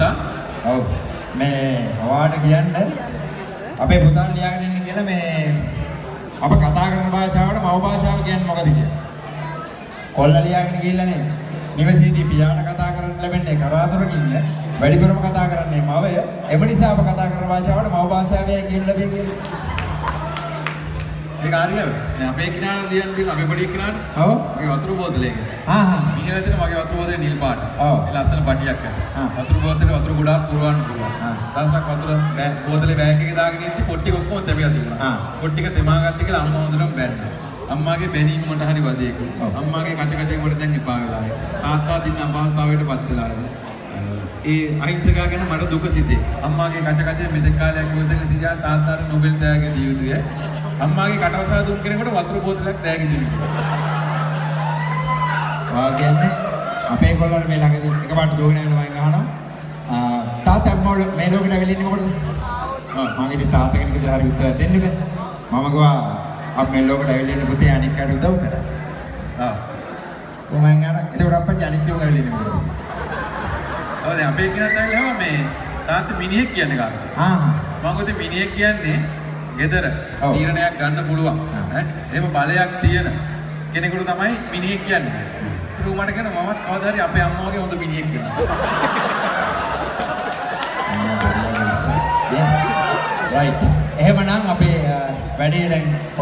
පුතා. ඔව්. මේ ඔයාට කියන්න අපේ පුතාන් ලියාගෙන ඉන්න කියලා මේ අප කතා කරන භාෂාවට මව භාෂාව කියන්නේ මොකද කියලා. කොල්ල ලියාගෙන ගිහිල්ලානේ නිවසේදී පියාට කතා කරන්න ලැබෙන්නේ කරාතුරකින් වැඩිපුරම කතා කරන්නේ මවය. එම නිසා අප කතා කරන භාෂාවට මව භාෂාවයි කියන ලැබෙන්නේ කියලා. ඒක හරියද? දැන් අපේ කිනාන ලියන්න අපේ පොඩි කිනාන. ඔව්. මගේ වතුර බෝතලයක. මිනිහලා දෙන මගේ වතුර බෝතලේ නිල් පාට. ඔව්. ලස්සන පටියක් අර. වතුර බෝතලේ වතුර ගොඩාක් පුරවන්න පුළුවන්. දවසක් වතුර බෝතලේ බෑග් එකේ දාගෙන ඉද්දි පොට්ටි ඔක්කොම තැබිලා තිබුණා. පොට්ටි එක තෙමා ගත්ත කියලා අම්මා හොඳටම බැන්නා. අම්මාගේ බැනීම මට හරි වදේක. අම්මාගේ කච කචේ මට දැන් එපා වෙලා. තාත්තා දින්න අපහසුතාවයටපත් වෙලා. ඒ අහිංසකයා ගැන මට දුක සිතේ. අම්මාගේ කච කචේ මෙතෙක් කාලයක් ඉවසෙන සිජා තාත්තාට නොබෙල් තෑග්ග දිය යුතුය. අම්මාගේ කටවසා දුන් කෙනෙකුට වතුර බෝතලයක් තෑග්ග දෙන්න. කියන්නේ අපේ කොල්ලන්ට මේ ළඟදී එකපාරට දුවගෙන යනවා මම අහනවා. තාත්තා මොකද මේ ලෝකෙට ඇවිල්ලා ඉන්නේ මොකටද? මම ඉතින් තාත්තා කෙනෙක් විතර හරි උත්තර දෙන්න බෑ. මම ගියා අප මේ ලෝකෙට ඇවිල්ලා ඉන්න පුතේ අනික් කාට උදව් කරා. කොහොමද යන? ඒක අප්පච්චි අනික් කෙනෙක් ඇවිල්ලා ඉන්නේ මොකටද? ඔව් දැන් අපේ කෙනෙක් ඇවිල්ලා මේ තාත්තා මිනිහෙක් කියන්නේ කාටද? මම කිව්වේ මිනිහෙක් කියන්නේ ගෙදර තීරණයක් ගන්න පුළුවන්. එහෙම බලයක් තියෙන කෙනෙකුට තමයි මිනිහෙක් කියන්නේ. ඒක මට කියන මමත් කවදා හරි අපේ අම්මා වගේ හොඳ මිනිහෙක් වෙනවා. right. එහෙමනම් අපේ වැඩේ දැන්